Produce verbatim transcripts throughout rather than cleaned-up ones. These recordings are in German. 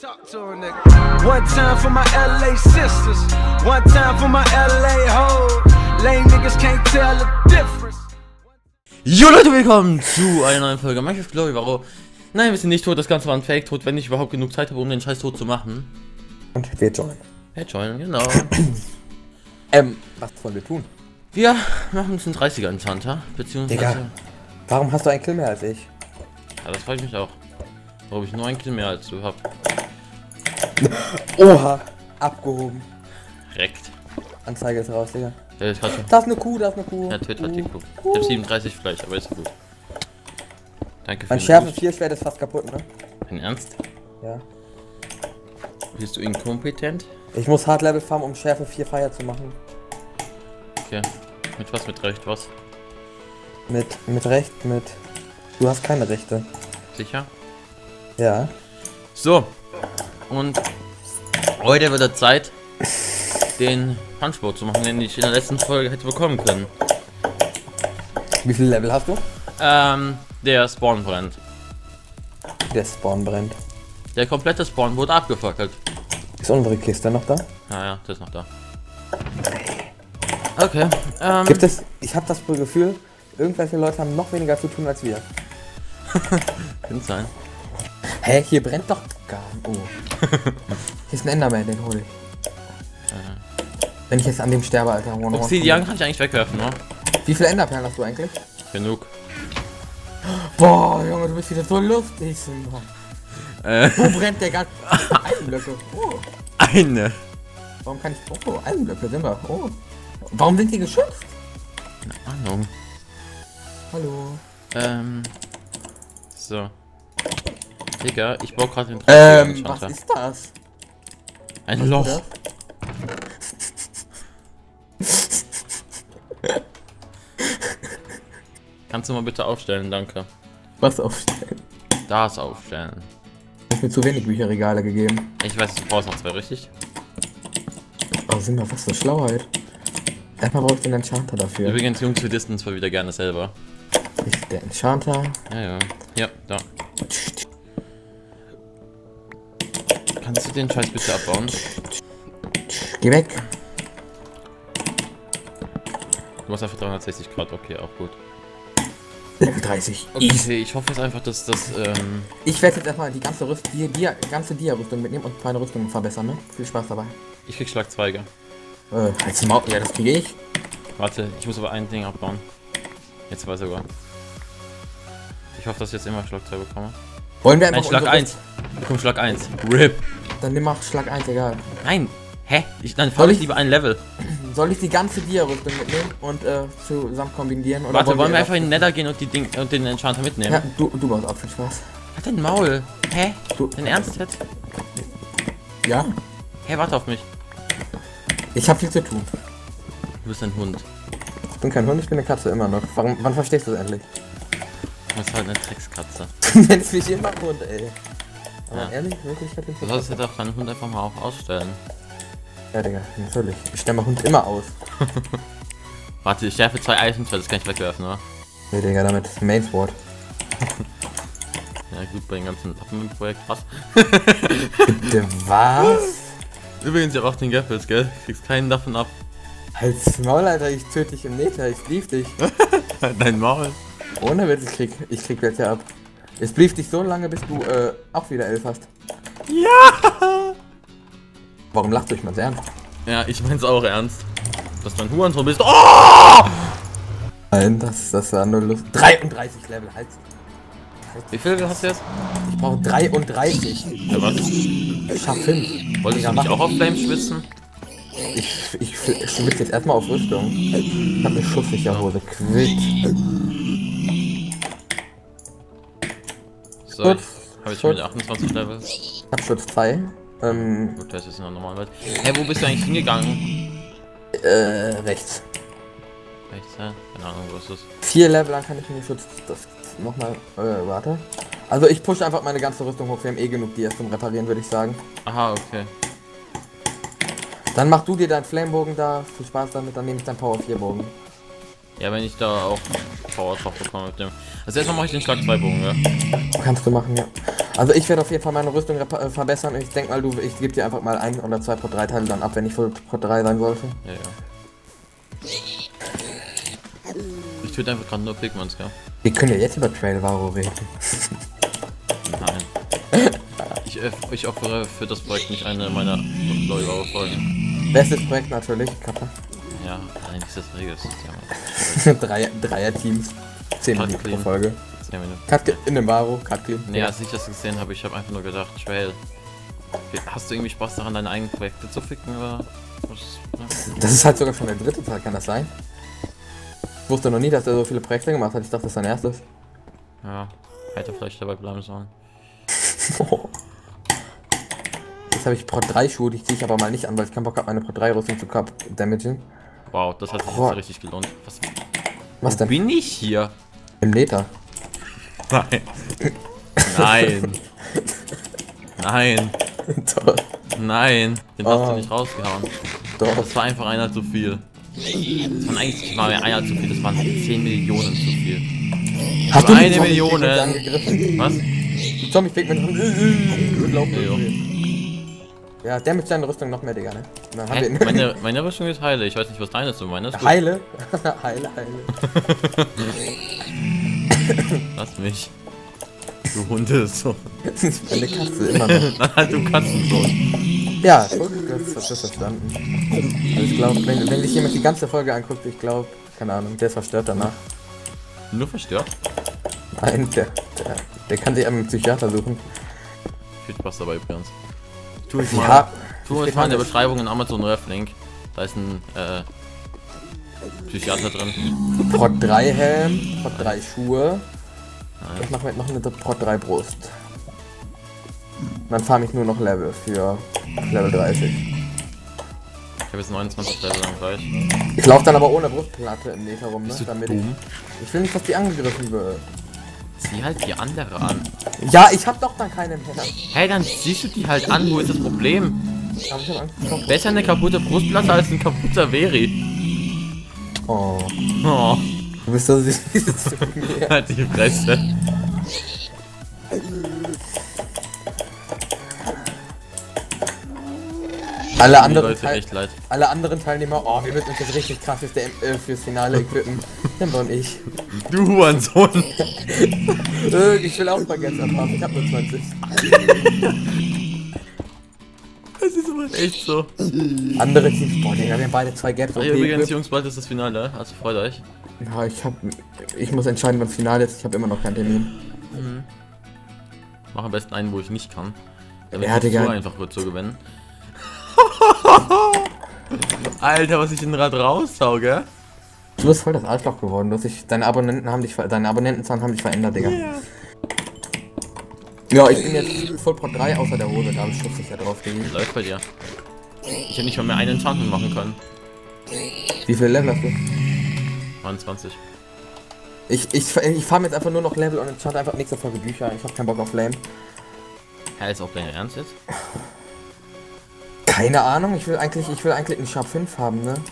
Talk to a nigga. One time for my L A sisters, one time for my L A hoes. Lame niggas can't tell the difference. Jo Leute, willkommen zu einer neuen Folge Minecraft Glory Waro. Nein, wir sind nicht tot, das Ganze war ein Fake-Tod, wenn ich überhaupt genug Zeit habe, um den scheiß Tod zu machen. Und wir joinen. Wir joinen, genau. ähm, was wollen wir tun? Wir machen uns einen dreißiger Enchanter, beziehungsweise... Digga, warum hast du einen Kill mehr als ich? Ja, das frage ich mich auch. Warum ich nur einen Kill mehr als du hab. Oha, abgehoben. Direkt. Anzeige ist raus, Digga. Ja, das, das ist eine Kuh, das ist eine Kuh. Ja, Twitch hat die Kuh. Ich hab siebenunddreißig Fleisch, aber ist gut. Danke für mein den Schärfe vier Schwert ist fast kaputt, ne? Dein Ernst? Ja. Bist du inkompetent? Ich muss Hard Level farmen, um Schärfe vier Feier zu machen. Okay. Mit was, mit Recht, was? Mit, mit Recht, mit... Du hast keine Rechte. Sicher? Ja. So. Und heute wird es Zeit, den Punchbow zu machen, den ich in der letzten Folge hätte bekommen können. Wie viele Level hast du? Ähm, der Spawn brennt. Der Spawn brennt. Der komplette Spawn wurde abgefackelt. Ist unsere Kiste noch da? Ja, ja, das ist noch da. Okay. Ähm, Gibt es... Ich habe das Gefühl, irgendwelche Leute haben noch weniger zu tun als wir. Könnte sein. Hä, hey, hier brennt doch gar nicht. Oh. Hier ist ein Enderman, den hole ich. Äh. Wenn ich jetzt an dem sterbe, Alter. Obsidian kann ich eigentlich wegwerfen, ne? Wie viele Enderperlen hast du eigentlich? Genug. Boah, Junge, du bist wieder so lustig. Äh. Wo brennt der ganze... Eisenblöcke. Oh. Eine. Warum kann ich... Oh, Eisenblöcke sind wir. Oh. Warum sind die geschützt? Keine Ahnung. Hallo. Ähm. So. Digga, ich baue gerade den Ähm, was ist das? Ein was Loch. Kannst du mal bitte aufstellen, danke. Was aufstellen? Das aufstellen. Du hast mir zu wenig Bücherregale gegeben. Ich weiß, du brauchst noch zwei, richtig? Oh, sind wir was für Schlauheit. Erstmal brauche ich den Enchanter dafür. Übrigens, Jungs, wir disten zwar wieder gerne selber. Ich, der Enchanter. Ja, ja. Ja, da. Kannst du den Scheiß bitte abbauen? Geh weg. Du machst einfach dreihundertsechzig Grad, okay, auch gut. Level dreißig. Okay, ich hoffe jetzt einfach, dass das, ähm... Ich werde jetzt erstmal die ganze Rüst die, die ganze Dia-Rüstung mitnehmen und meine Rüstung verbessern, ne? Viel Spaß dabei. Ich krieg Schlagzweige. Äh, als Maul, ja, das kriege ich. Warte, ich muss aber ein Ding abbauen. Jetzt war sogar. Ich hoffe, dass ich jetzt immer Schlagzeuge bekomme. Wollen wir einfach... Nein, Schlag eins. Komm, Schlag eins. Rip. Dann nimm auch Schlag eins, egal. Nein. Hä? Ich, dann fahr ich lieber ein Level. Soll ich die ganze Dia-Rüstung mitnehmen und äh, zusammen kombinieren? Oder Warte, wollen wollen wir wir einfach in den Nether gehen und, die Ding, und den Enchanter mitnehmen? Ja, du, du baust auch viel Spaß. Hat den Maul. Hä? Du, Dein Ernst jetzt? Ja? Hä, warte auf mich. Ich hab viel zu tun. Du bist ein Hund. Ich bin kein Hund, ich bin eine Katze immer noch. Warum, wann verstehst du es endlich? Du bist halt eine Dreckskatze. Du nennst mich immer Hund, ey. Aber Ja. ehrlich, wirklich, ich hab den Du solltest jetzt auch deinen Hund einfach mal auch ausstellen. Ja, Digga, natürlich. Ich stelle meinen Hund immer aus. Warte, ich schärfe zwei Eisen, das kann ich wegwerfen, oder? Nee, Digga, damit Main Sword. Ja gut, bei den ganzen Waffenprojekt, was? Bitte was? Übrigens, ich hab auch den Gappels, gell? Kriegst keinen davon ab. Halt's Maul, Alter, ich töte dich im Nether, ich blief dich. Dein Maul. Ohne Witz, ich krieg, ich krieg jetzt ja ab. Es blief dich so lange, bis du äh, auch wieder elf hast. Ja! Warum lacht du? Ich mal ernst? Ja, ich mein's auch ernst. Dass du ein Hurensohn bist. Oh! Nein, das, das war nur Lust. dreiunddreißig Level, halt. Wie viel hast du jetzt? Ich brauche dreiunddreißig. Ja, was? Ich schaff fünf. Wolltest du nicht auch auf Flames schwitzen? Ich, ich, ich schwitze jetzt erstmal auf Rüstung. Ich hab eine schusssichere Hose. Quitt. So, jetzt habe ich mit achtundzwanzig Level. Ich hab Schutz zwei. Ähm, Gut, das ist in der normalen Welt. Hä, wo bist du eigentlich hingegangen? äh, rechts. Rechts, hä? Keine Ahnung, wo ist das? Vier Level lang kann ich mir Schutz. Das nochmal. Äh, warte. Also ich pushe einfach meine ganze Rüstung hoch. Wir haben eh genug Dias zum Reparieren, würde ich sagen. Aha, okay. Dann mach du dir deinen Flamebogen da. Viel Spaß damit. Dann nehme ich deinen Power vier Bogen. Ja, wenn ich da auch Power drauf bekomme mit dem. Also erstmal mache ich den Schlag zwei Bogen, ja? Kannst du machen, ja. Also ich werde auf jeden Fall meine Rüstung äh, verbessern. Ich denke mal, du, ich gebe dir einfach mal ein oder zwei Pod drei Teile dann ab, wenn ich voll Pod drei sein sollte. Ja, ja. Ich töte einfach gerade nur Pigments, gell? Wir können ja jetzt über Trail Varo reden. Nein. Ich, ich opfere für das Projekt nicht eine meiner Trail Varo Folgen. Bestes Projekt natürlich, Kappa. Ja, nein, das ist das Regels. Dreier, Dreier-Teams. zehn Minuten pro Folge. zehn Minuten. Cut in dem Varo, Cut clean. Nee, als ich das gesehen habe, ich habe einfach nur gedacht, Trail. Hast du irgendwie Spaß daran, deine eigenen Projekte zu ficken, oder? Was, ja? Das ist halt sogar schon der dritte Teil, kann das sein? Ich wusste noch nie, dass er so viele Projekte gemacht hat. Ich dachte, das ist sein erstes. Ja, hätte vielleicht dabei bleiben sollen. Jetzt habe ich Pod drei Schuhe, die ziehe ich aber mal nicht an, weil ich keinen Bock habe, meine Pod drei Rüstung zu Cup damagen. Wow, das hat sich Oh. jetzt richtig gelohnt. Was, Was Wo denn? bin ich hier? Im Nether. Nein. Nein. Nein. Doch. Nein. Den hast Oh. du nicht rausgehauen. Doch. Das war einfach einer zu viel. Das waren eigentlich war mir einer zu viel, das waren zehn Millionen zu viel. Hast Aber die eine Zombie Million, Pigments ne? angegriffen? Was? Die Zombie Pigments und laufen Ja, irgendwie. Ja, damage deine Rüstung noch mehr, Digga, ne? Dann haben Hä? wir Meine, meine Rüstung ist heile. Ich weiß nicht, was deine zu meinen ist. Gut. Heile? Heile, Heile. Lass mich. Du Hunde so. Das ist eine Katze, immer noch. Nein, halt, du Katzensohn. Ja, ich das hast du verstanden. Also ich glaube, wenn, wenn sich jemand die ganze Folge anguckt, ich glaube, keine Ahnung, der ist verstört danach. Nur verstört? Nein, der, der, der kann sich einen Psychiater suchen. Viel Spaß dabei übrigens. Tu ich mal. Ja, Tu uns mal in der Beschreibung in Amazon Ref-Link. Da ist ein äh, Psychiater drin. Pod drei Helm, Pod drei Schuhe. Ich mache mir noch eine Pod drei Brust. Und dann farm ich nur noch Level für Level dreißig. Ich habe jetzt neunundzwanzig Level lang gleich. Ich laufe dann aber ohne Brustplatte im Nether rum, ne? Bist du Damit dumm? ich, ich will nicht, dass die angegriffen wird. Sieh halt die andere an. Ja, ich hab doch dann keine mehr. Hey, dann siehst du die halt an. Wo ist das Problem? Hab ich schon Angst bekommen? Besser eine kaputte Brustplatte als ein kaputter Veri. Oh, Oh, du bist so süß zu mir. halt die Fresse. Alle Die anderen, Leute Teil echt leid. alle anderen Teilnehmer, oh, wir müssen uns jetzt richtig krass fürs, äh, fürs Finale equippen. Dann und ich. Du Hurensohn. Äh, ich will auch Baguettes abhaben, ich hab nur zwanzig. Das ist aber echt so. Andere Teams, boah, Digga, wir haben beide zwei Gaps. Ja, Okay, übrigens, equipped. Jungs, bald ist das Finale. Also freut euch. Ja, ich hab, ich muss entscheiden, wann das Finale ist. Ich habe immer noch keinen Termin. Mach am besten einen, wo ich nicht kann. Damit Ja, es Digga. so einfach wird zu gewinnen. Alter, was ich denn gerade raussauge. Du bist voll das Arschloch geworden. Du hast dich, deine Abonnenten haben dich, ver- deine Abonnentenzahlen haben dich verändert, Digga. Ja, ich bin jetzt Full Pod drei außer der Hose, da habe ich schusssicher drauf gelegen. Läuft bei dir. Ich hätte nicht mal mehr einen Enchantment machen können. Wie viele Level hast du? neunundzwanzig. Ich, ich, ich farm jetzt einfach nur noch Level und enchant einfach nächste Folge Bücher. Ich hab keinen Bock auf Flame. Hä, ist auch dein Ernst jetzt? Keine Ahnung, ich will eigentlich, ich will eigentlich einen Sharp fünf haben, ne?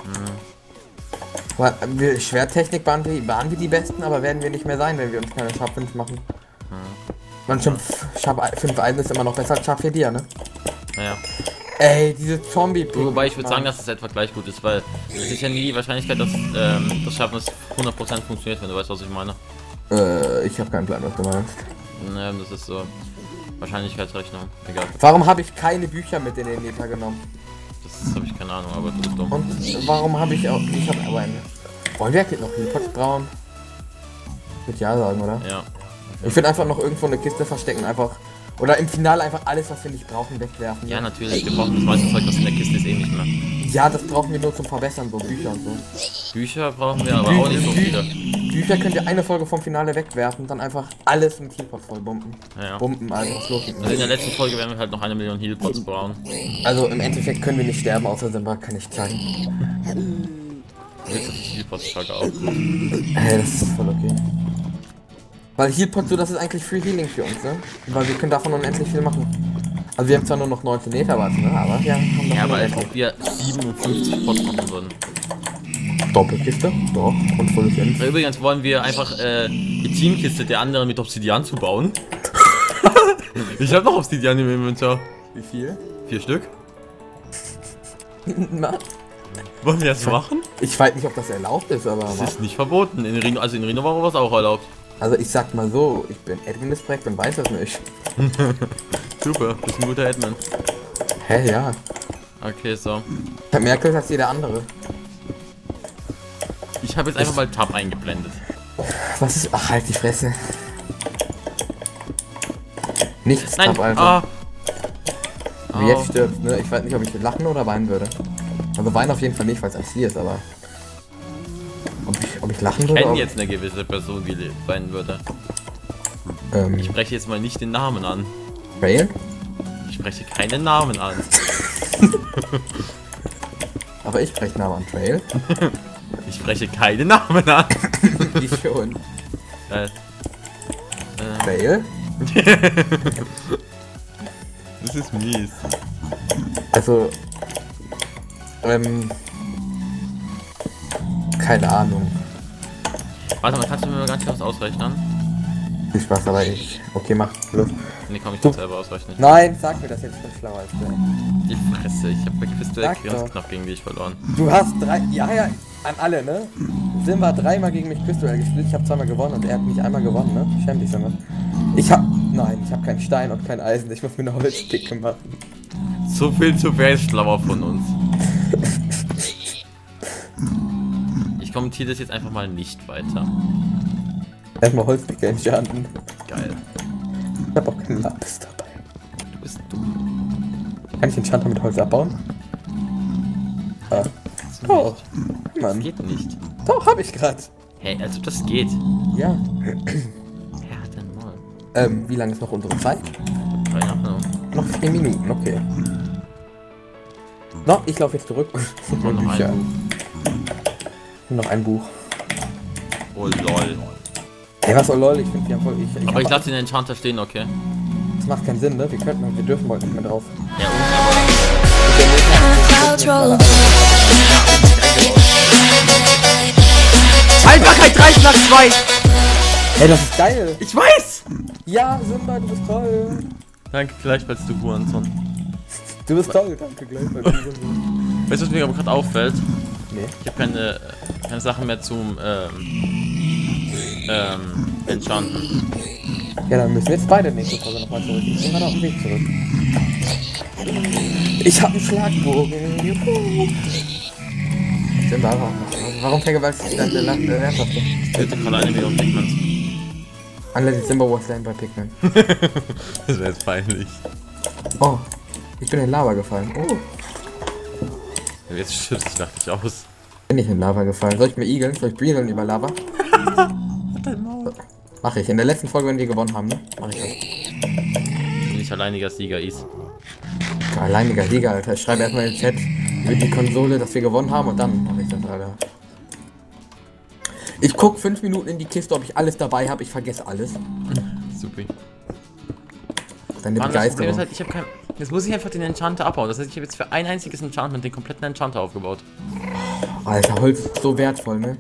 Weil wir Schwerttechnik waren wir, waren wir die Besten, aber werden wir nicht mehr sein, wenn wir uns keine Sharp fünf machen. Man schon Sharp fünf Eisen ist immer noch besser als Sharp vier Dia, ne? Naja. Ey, diese zombie Wobei ich würde sagen, dass es etwa gleich gut ist, weil es ist ja nie die Wahrscheinlichkeit, dass ähm, das Schaffnis hundert Prozent funktioniert, wenn du weißt, was ich meine. Äh, ich habe keinen Plan, was du meinst. Naja, das ist so Wahrscheinlichkeitsrechnung. Egal. Warum habe ich keine Bücher mit in den Nether genommen? Das habe ich keine Ahnung, aber du bist dumm. Und warum habe ich auch... Ich habe aber eine... Bollwerk geht noch hier, Potsbraun. Ich würde ja sagen, oder? Ja. Ich würde einfach noch irgendwo eine Kiste verstecken, einfach... Oder im Finale einfach alles, was wir nicht brauchen, wegwerfen. Ja, natürlich. Wir brauchen das meiste Zeug, was in der Kiste ist, eh nicht mehr. Ja, das brauchen wir nur zum Verbessern, so Bücher und so. Bücher brauchen wir aber auch nicht so viele. Bücher könnt ihr eine Folge vom Finale wegwerfen, dann einfach alles mit Healpot voll bomben. Ja. Bomben, also was los mit Also in der mir? letzten Folge werden wir halt noch eine Million Healpots brauchen. Also im Endeffekt können wir nicht sterben, außer Simba kann ich zeigen. Jetzt ist die Healpots-Frage auch gut. Hey, das ist voll okay. Weil Healpot, so das ist eigentlich Free Healing für uns, ne? Weil wir können davon unendlich viel machen. Also wir haben zwar nur noch neunzehn Meter was, ne? Aber wir haben Ja, noch aber als unendlich. ob wir siebenundfünfzig Pots machen würden. Doppelkiste? Doch, und volles End. Übrigens wollen wir einfach äh, die Teamkiste der anderen mit Obsidian zu bauen. Ich hab noch Obsidian im Inventar. Wie viel? Vier Stück. Na? Wollen wir das machen? Ich weiß nicht, ob das erlaubt ist, aber... Das was? ist nicht verboten. In Reno, also in Reno war was auch erlaubt. Also ich sag mal so, ich bin Admin des Projekts und weiß das nicht. Super, bist ein guter Admin. Hä, ja. Okay, so. Ich hab mehr Kills als jeder andere. Ich habe jetzt einfach mal Tab eingeblendet. Was ist... Ach, halt die Fresse. Nichts, Nein, Tab, Alter. ah. Wie jetzt Oh. stirbt, ne? Ich weiß nicht, ob ich lachen oder weinen würde. Also weinen auf jeden Fall nicht, weil es ein Ziel ist, aber... Ob ich, ob ich lachen Ich würde? kenne ob- jetzt eine gewisse Person, die weinen würde. Ähm, Ich spreche jetzt mal nicht den Namen an. Rail? Ich spreche keinen Namen an. Aber ich spreche Namen an Trail. Ich spreche keinen Namen an. Ich schon. Äh, äh, Trail? das ist mies. Also... Ähm... Keine Ahnung. Warte mal, kannst du mir mal ganz kurz ausrechnen? Viel Spaß, aber ich... Okay, mach. Los. Nee, komm, ich Du- kann selber ausrechnen. Nein, sag mir das jetzt, ich bin schlauer als du. Die Fresse, ich habe bei Quiz Sag ganz doch. knapp gegen dich verloren. Du hast drei... Ja, ja, an alle, ne? Simba hat dreimal gegen mich Quizduell gespielt, ich habe zweimal gewonnen und er hat mich einmal gewonnen, ne? Schäm dich, Simba. Ich hab... Nein, ich habe keinen Stein und kein Eisen, ich muss mir eine Holzpicke machen. So viel zu wer ist schlauer von uns. Ich kommentiere das jetzt einfach mal nicht weiter. Erstmal Holzpicke enchanten. Geil. Ich hab auch keinen Lapis dabei. Du bist dumm. Kann ich Enchanter mit Holz abbauen? Ah. Oh, Das Mann. geht nicht. Doch, hab ich grad. Hey, also das geht. Ja. Wer hat denn mal? Ähm, wie lange ist noch unsere Zeit? Keine Ahnung. Noch vier Minuten, okay. No, ich laufe jetzt zurück. Und noch Bücher. ein Und noch ein Buch. Buch. Oh lol. Hey, was oh lol, ich finde, wir haben voll... Ich, ich Aber ich hab- lasse den Enchanter stehen, okay? Das macht keinen Sinn, ne? Wir könnten, wir dürfen heute nicht mehr drauf. Ja, und Clouds roll Haltbarkeit drei Schlag zwei! Hey, das ist geil! Ich weiß! Ja, Simba, du bist toll! Danke, gleichfalls du Hurensohn. Du bist toll, danke gleich. Weißt du, was mir aber gerade auffällt? Nee. Ich habe keine, keine Sachen mehr zum ähm, ähm, Enchanten. Ja, dann müssen wir jetzt beide nächste Folge nochmal zurück. Ich bin gerade auf dem Weg zurück. Ich hab einen Schlagbogen. Juhu. Simba, warum, warum vergewaltigst du deine Land äh, Herzhafte? Bitte gerade eine Million Pigments. Unless Simba was slain by Pigman. Das wäre jetzt peinlich. Oh, ich bin in Lava gefallen. Oh, Jetzt schützt sich dachte ich aus. bin ich in Lava gefallen. Soll ich mir igeln? Soll ich breathen über Lava? Mach ich. In der letzten Folge, wenn wir gewonnen haben, ne? Mach ich das. Bin ich alleiniger Sieger ist. Alleiniger Sieger, Alter. Ich schreibe erstmal in den Chat über die Konsole, dass wir gewonnen haben und dann mache ich das, Alter. Ich guck fünf Minuten in die Kiste, ob ich alles dabei habe. Ich vergesse alles. Super. Deine Mann, das Problem ist Begeisterung. halt, ich habe kein. Jetzt muss ich einfach den Enchanter abbauen. Das heißt, ich habe jetzt für ein einziges Enchantment den kompletten Enchanter aufgebaut. Alter, Holz ist so wertvoll, ne?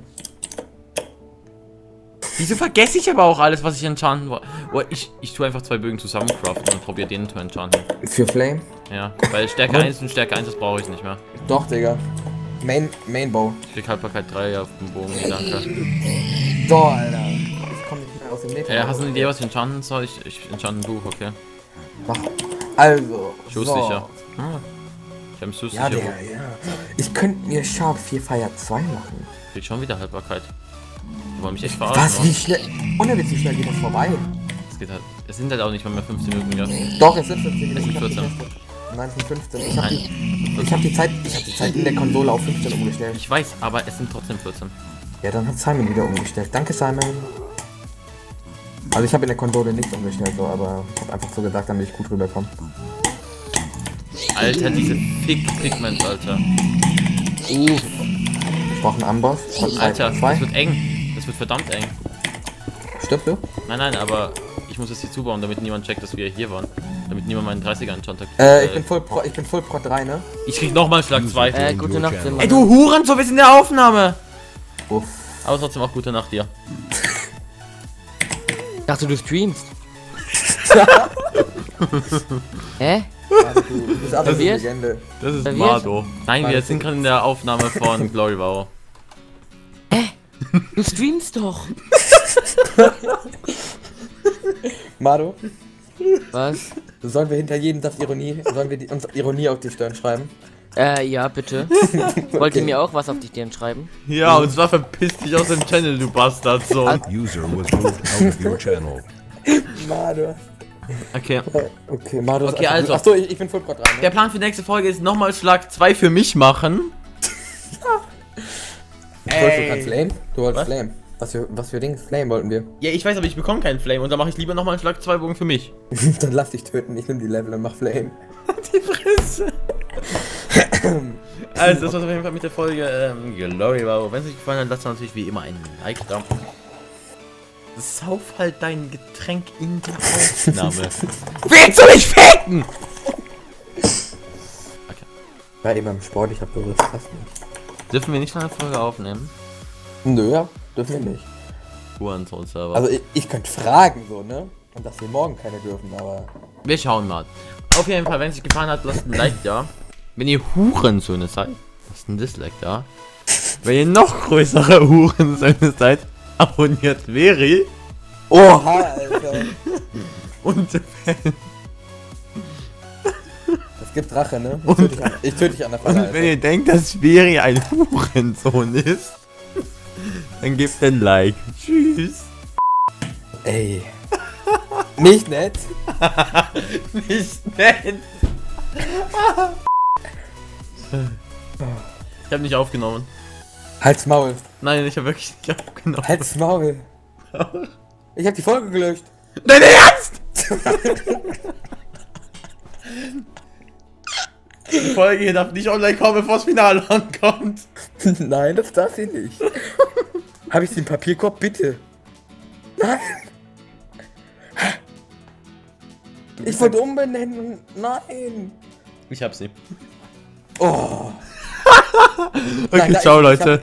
Wieso vergesse ich aber auch alles, was ich enchanten wollte? Oh, ich, ich tue einfach zwei Bögen zusammen craften und probiere den zu enchanten. Für Flame? Ja, weil Stärke eins und Stärke eins, das brauche ich nicht mehr. Doch, Digga. Main, Mainbow. Ich krieg Haltbarkeit drei auf dem Bogen, nee, danke. So, Alter. Ich komme nicht mehr aus dem Netz. Äh, hast du eine Idee, was ich enchanten soll? Ich, ich enchante ein Buch, okay. Mach. Also. Schusssicher. Ah, ich habe ein Ja, schusssicher Digga, Buch. ja. Ich könnte mir Sharp vier Fire zwei machen. Krieg schon wieder Haltbarkeit. Die wollen mich echt verarschen. Was? oder? Wie schnell? Ohne Witz, wie schnell geht das vorbei? Es geht halt. Es sind halt auch nicht mal mehr fünfzehn Minuten, ja. Doch, es sind fünfzehn Es Minuten. sind Ich hab die vierzehn. Teste. Nein, es sind fünfzehn. Ich hab Nein. die, ich hab die Zeit, ich hab die Zeit in der Konsole auf fünfzehn umgestellt. Ich weiß, aber es sind trotzdem vierzehn. Ja, dann hat Simon wieder umgestellt. Danke, Simon. Also ich habe in der Konsole nicht umgestellt, so, aber ich habe einfach so gesagt, damit ich gut rüberkomme. Alter, diese Fick-Pigments, Alter. Uff. Ich brauche einen Amboss. Von Alter, zwei. das wird eng. Das wird verdammt eng. Stirbst du? Nein, nein, aber ich muss es hier zubauen, damit niemand checkt, dass wir hier waren. Damit niemand meinen dreißiger Enchanter Äh, ich bin voll Pro, ich bin voll Pro drei, ne? Ich krieg nochmal Schlag zwei. Äh, gute Nacht, Simba. Ey, du Hurensohn, wir sind in der Aufnahme! Uff. Aber trotzdem auch gute Nacht dir. Ich dachte, du streamst. Hä? Mado, du, du bist absolute Verwirrt? Legende. Das ist Wer wird? Mado. Nein, wir Mado. sind gerade in der Aufnahme von Glory Wow. Du streamst doch. Mado, Was? sollen wir hinter jedem Satz Ironie, sollen wir die, uns Ironie auf die Stirn schreiben? Äh, ja, bitte. Wollt ihr mir auch was auf die Stirn schreiben? Ja, und zwar verpiss dich aus dem Channel, du Bastard, so. User was moved out of your channel. Mado. Okay. Okay, Mado ist Okay, einfach- also. Achso, ich, ich bin voll grad dran. Der Ne? Plan für die nächste Folge ist nochmal Schlag zwei für mich machen. Du wolltest doch kein Flame? Du wolltest Was? Flame. Was für, was für Dings? Flame wollten wir. Ja, ich weiß, aber ich bekomme keinen Flame und dann mache ich lieber nochmal einen Schlag zwei Bogen für mich. Dann lass dich töten, ich nehm die Level und mach Flame. Die Fresse. Also, das war's auf jeden Fall mit der Folge ähm, Glory Wow. Wenn es euch gefallen hat, lasst natürlich wie immer einen Like da. Sauf halt dein Getränk in der Aufnahme. Willst du mich ficken? Ja, eben beim Sport, ich hab berührt. Das nicht. Dürfen wir nicht noch eine Folge aufnehmen? Nö, ja, dürfen wir nicht. Hurensohn-Server. Also ich, ich könnte fragen so, ne? Und dass wir morgen keine dürfen, aber... Wir schauen mal. Auf jeden Fall, wenn es euch gefallen hat, lasst ein Like da. Wenn ihr Hurensöhne seid, lasst ein Dislike da. Wenn ihr noch größere Hurensöhne seid, abonniert Veri. Oha, Alter. Und Es gibt Rache, ne? Ich töte dich an, ich töte dich an der Falle, Und wenn ihr denkt, dass Veri ein Hurensohn ist, dann gebt ein Like. Tschüss. Ey. Nicht nett. Nicht nett. Ich habe nicht aufgenommen. Halt's Maul. Nein, ich habe wirklich nicht aufgenommen. Halt's Maul. Ich hab die Folge gelöscht. Dein Ernst? Die Folge hier darf nicht online kommen, bevor das Finale ankommt. Nein, das darf sie nicht. Hab ich den Papierkorb? Bitte. Nein. Ich wollte umbenennen. Nein. Ich hab sie. Oh. Okay, Nein, da- ciao ich- ich hab- Leute.